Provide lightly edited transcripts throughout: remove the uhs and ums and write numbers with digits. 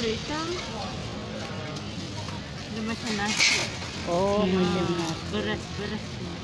hitam. Dia macam nasi. Oh, macam nasi. Beras-beras.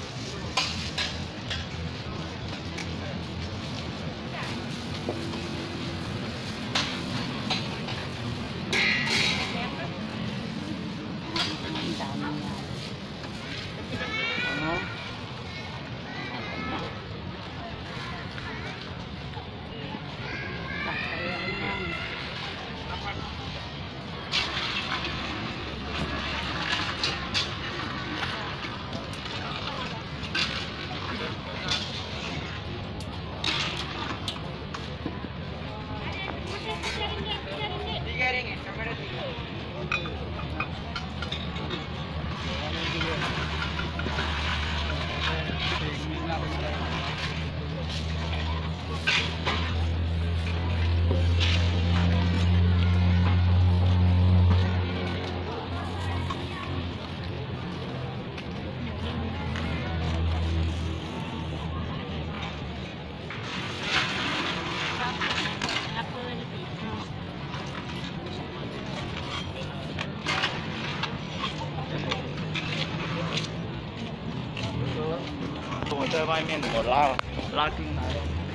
在外面我拉进来。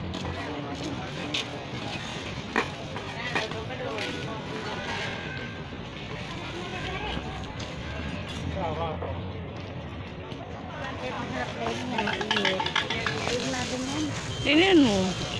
Ini nu.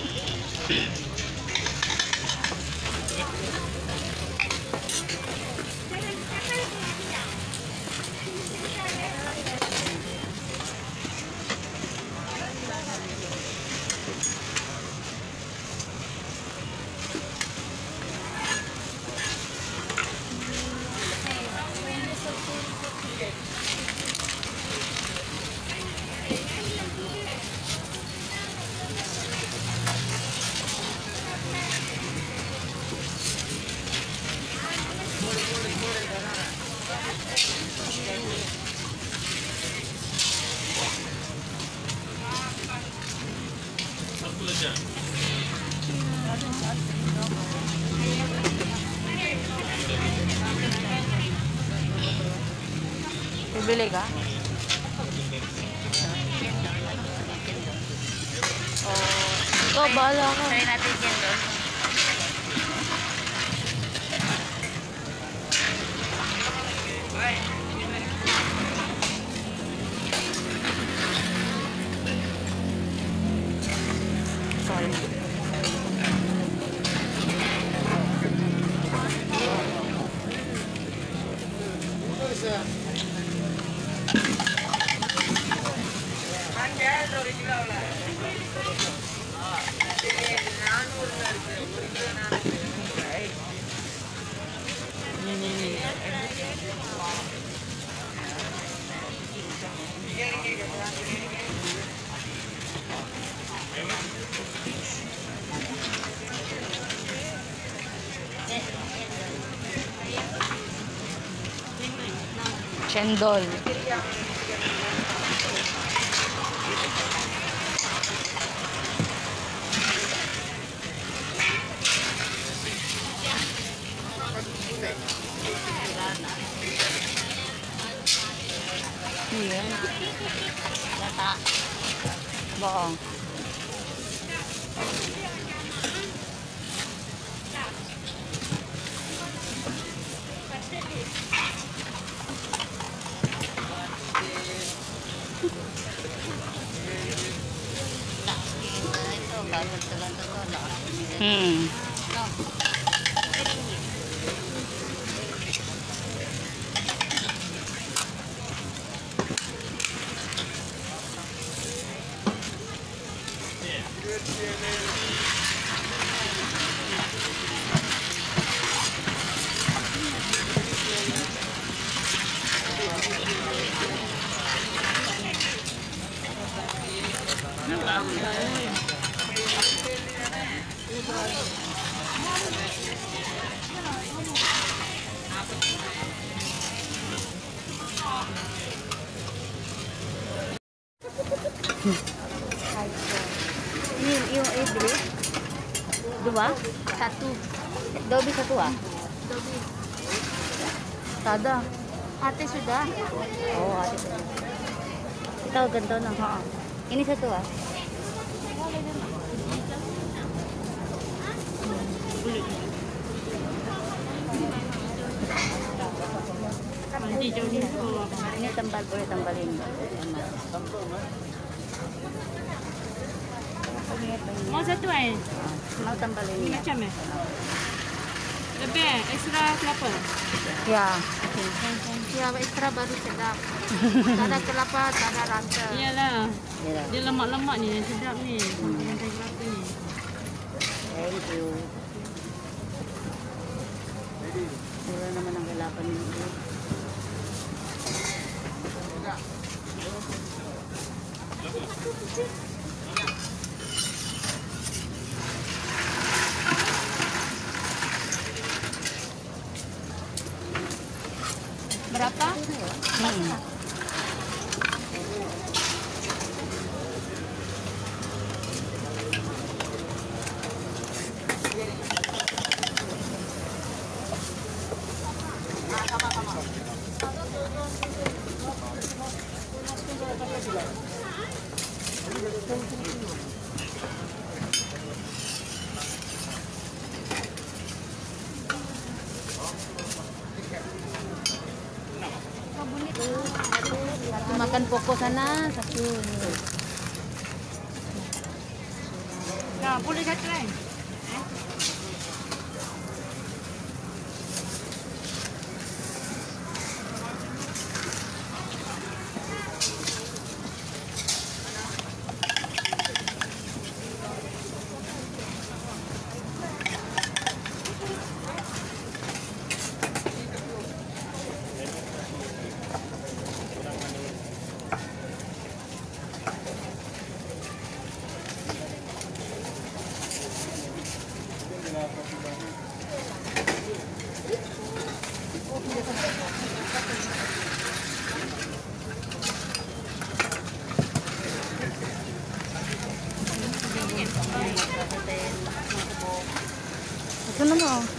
Bibili ka? Oh, bahala ka. Try natin yan doon. Cendol. Iya. Data. Bohong. Ini yung iblis. Dua? Satu. Dua bisa tua? Tak ada. Hati sudah. Oh, ada. Kita ganto na. Ini satu ah. Ini tambal, boleh tambalin. Mau satu kan? Mau tambalin Ini ya? macam ni. Lebih extra kelapa. Ya. Ya, extra baru sedap. Tak ada kelapa, tak ada rasa. Iyalah. Yalah. Dia lemak-lemak ni yang sedap ni. Sampai kelapa ni. Thank you. Mura naman ang kailapan nito. Berapa? Makan pokok sana satu. Nah, boleh satu kan? Ito na mo.